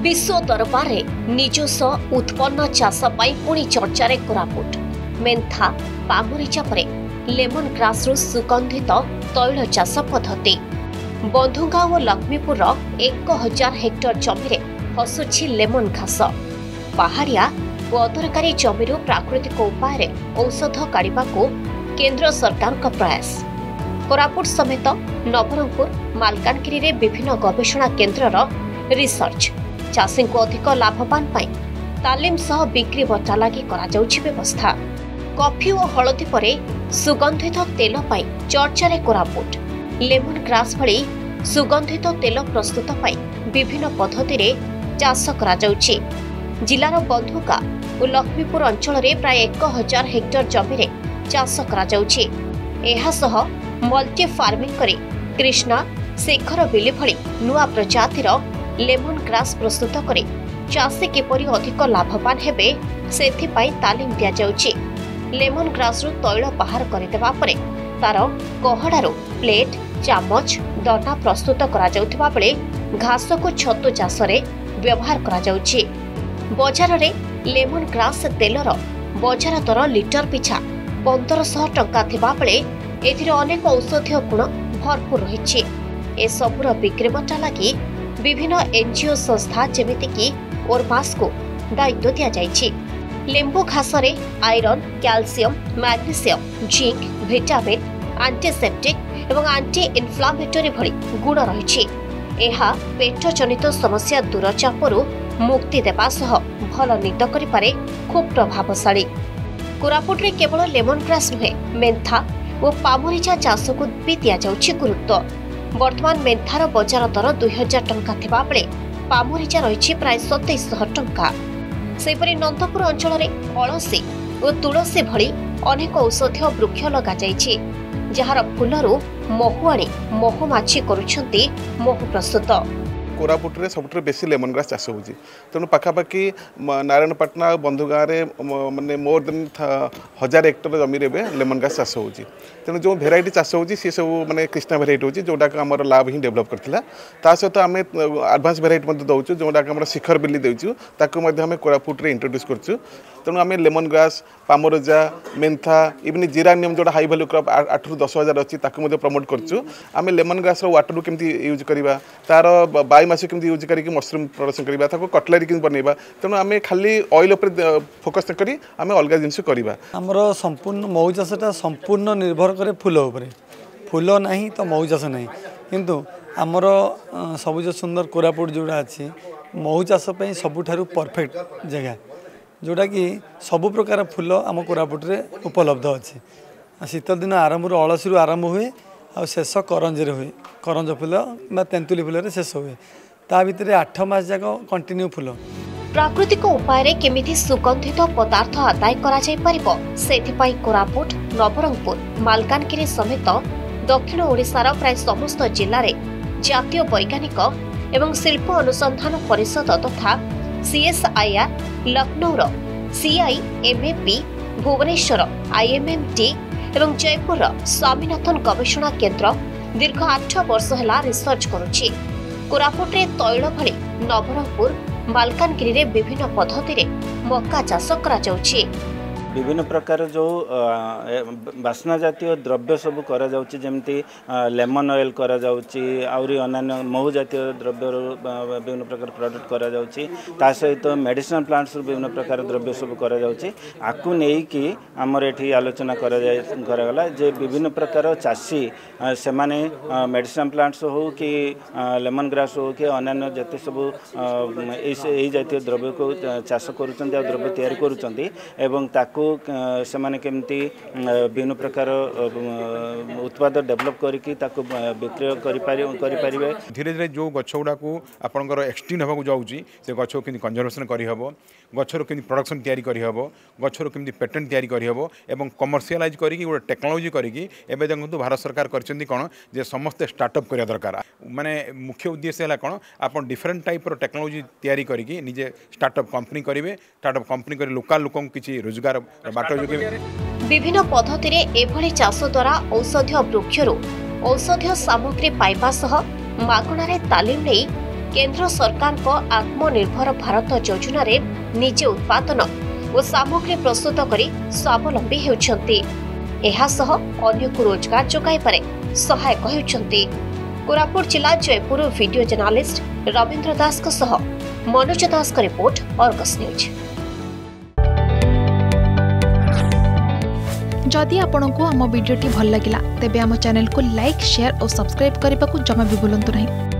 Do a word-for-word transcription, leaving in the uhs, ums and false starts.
विश्व दरबार निजस्व उत्पन्न चाष पुणी चर्चा कोरापुट मेन्था पामरिचा परे लेमन ग्रास रु सुगंधित तैल चाष पद्धति बंधुगाँ और लक्ष्मीपुर एक हजार हेक्टर जमी हसुछि लेमन घास पहाड़िया और अदरकारी जमी प्राकृतिक उपाय औषध काढ़ा केंद्र सरकार का प्रयास कोरापुट समेत नवरंगपुर मालकानगिरी रे विभिन्न गवेषणा केन्द्रर रिसर्च चाषी को अधिक लाभवान पाई तालीम सह बिक्री बटा लगी व्यवस्था कॉफी और हलदी परे सुगंधित तेल पाई चर्चा रे कोरापुट लेमन ग्रास भली सुगंधित तेल प्रस्तुत पाई विभिन्न पद्धति रे चाष करा जाउछि। जिलार बंधुका और लक्ष्मीपुर अंचल रे प्राय एक हजार हेक्टर जमी रे चाष करा जाउछि। एहा सह मल्टी फार्मिंग करे कृष्णा शेखर बिली भली नुआ प्रजातिर लेमन ग्रास प्रस्तुत करे चाषी किपरि अधिक लाभवान हेबे सेथिपाई तालीम दिया जाउछि। लेमन ग्रास रु तैल बाहर करदेवा परे तार कहड़ारू प्लेट चामच दना प्रस्तुत करा जाउथिबा बेले घास को छतु चाष रे व्यवहार करा जाउछि। बाजार रे लेमन ग्रास तेलर बाजार दर लिटर पिछा पंद्रह सौ टंका थिबा बेले एथिरे अनेक औषधीय गुण भरपूर रहिछि। ए सबुर बिक्री बटा लगी विभिन्न एनजीओ संस्था जेमिति कि ओरमास को दायित्व दिया जाइछि। लेंबू घास रे iron calcium magnesium zinc vitamin antiseptic एवं एंटी इन्फ्लामेटरी भली गुण रहिछि। एहा पेट जनित समस्या दूरचापरू मुक्ति देवा सह भल निद करि पारे खूब प्रभावशाली। कोरापुट रे केवल लेमन ग्रास नुहे मेन्था और पामरिचा चाष को भी दिया जाउछि गुरुत्व। वर्तमान मेन्थार बजार दर दुई हजार टंका थिबा बेले पामरिचा रही प्राय सतैश टंका। सेपरि नंदपुर अंचल में अलसी और तुलसी भली अनेक औषधीय वृक्ष लगा जाइछि जहार फूलरू महु आनी महुमाछी करुछंती महु प्रस्तुत। कोरापुट रे सबुठ बेसी लेमन ग्रास चाष होउछि तेणु पाखापाखि नारायणपाटना बंधुगाँ माने मोर देन हजार हेक्टर जमी रे लेमन ग्रास चाष होउछि। तेणु जो भेराइटी चाष होउछि सी सब माने कृष्णा भेराइटी होउछि जोटा आमर लाभ ही डेवलप करथिला। ता सहित आम एडवांस भेराइटी मध्ये दउछु जोटा आम शिखर बिल्ली देउछु ताकू मध्ये आम कोरापुट रे इंट्रोड्यूस करछु। तेणु आम lemon grass palmarosa mentha even geranium जोटा हाई वैल्यू क्रॉप आठ रु दस हजार अच्छी ताकू मध्ये प्रमोट करछु। आम लेमन ग्रास वाटर केमती यूज करवा तार बायोमास केमती यूज करके मशरूम प्रोडक्शन करवा ताको कटलरी केमती बनैबा। तेणु आम खाली ऑयल उपर फोकस करी आम अलग जिनस करवा। आमर संपूर्ण मऊ चाषटा संपूर्ण निर्भर करे फूल उपरे फूल नहीं तो मऊ चाष नहीं किंतु आमर सबुज सुंदर कोरापुट जोड़ा अच्छी मऊ चाष पे सबुठारु परफेक्ट जगह जोटा कि सबु प्रकार फूल आम कोरापुट रे उपलब्ध अच्छी। शीत दिन आरंभ अलसी आरंभ हुए आ शेष करंज हुए करंज फूल तेंतुली फूल शेष हुए ता भितर आठ मास जाक कंटिन्यू फूल। प्राकृतिक उपाय केमिति सुगंधित पदार्थ आदाय करा जाय परिबो सेथिपाई कोरापुट नवरंगपुर मालकानगिरी समेत दक्षिण ओडिशार प्राय समस्त जिल्ला रे जातीय वैज्ञानिक एवं शिल्प अनुसंधान परिषद तथा सीएसआईआर लखनऊर सीआईएमएपी भुवनेश्वर आईएमएमटी एवं जयपुर स्वामीनाथन गवेषणा केन्द्र दीर्घ आठ वर्ष है रिसर्च करुछि। कोरापुट रे तैल भली नवरंगपुर मालकानगिरी रे विभिन्न पद्धति रे मक्का चाष करा जाउछि। विभिन्न प्रकार जो बास्ना जातीय द्रव्य सब करा जाउछि जेमती लेमन ऑयल करा जाउछि आउरी अन्य महु जातीय द्रव्य विभिन्न प्रकार प्रोडक्ट करा जाउछि ता सहित मेडिसिनल प्लांट्स विभिन्न प्रकार द्रव्य सब करा जाउछि। आकु नेई कि हमर एठी आलोचना करा जाय करागला जे विभिन्न प्रकार चाषी से माने मेडिसिनल प्लांट्स हो कि लेमन ग्रास हो कि अन्य जते सब एई जातीय द्रव्य को चाष करूछन्ती आ द्रव्य तैयार करूछन्ती एवं ताकू से माने केमती विभिन्न प्रकार उत्पाद डेवलप करके ताकू विक्रय करि पारिबे। धीरे धीरे जो गछ गुड़ा को आपनकर एक्सटिंक्ट होगा जाउची से गछ को केमती कंजर्वेशन करि हबो गछर केमती प्रोडक्शन तैयारी करि हबो गछर केमती पेटेंट तैयारी करि हबो एवं कमर्शियलाइज करिकि गोटे टेक्नोलॉजी करिकि एबे देखंतु भारत सरकार करचंदी कोन जे समस्त स्टार्टअप करिया दरकार माने मुख्य उद्देश्य है कोन आपन डिफरेंट टाइप रो टेक्नोलॉजी तैयारी करिकि निजे स्टार्टअप कंपनी करिवे स्टार्टअप कंपनी करी लोकल लोकन किछि रोजगार बाट जोगे। विभिन्न पद्धति रे एभली चाष द्वारा औषधीय वृक्षरू औषधीय सामग्री पाइबा सह मागणारे तालीम नै केंद्र सरकार को आत्मनिर्भर भारत योजना रे निजे उत्पादन और सामग्री प्रस्तुत करी स्वावलंबी हेउछंती। एहा सह अन्य को रोजगार जोगाई पारे सहायक हेउछंती। कोरापुट जिला जयपुर वीडियो जर्नालिस्ट रविंद्र दास को सह मनोज दास का रिपोर्ट अर्गस न्यूज। जदि आपंक आम भिडी भल लगा तेब आम चैनल को लाइक शेयर और सब्सक्राइब करने को जमा भी भूलु नहीं।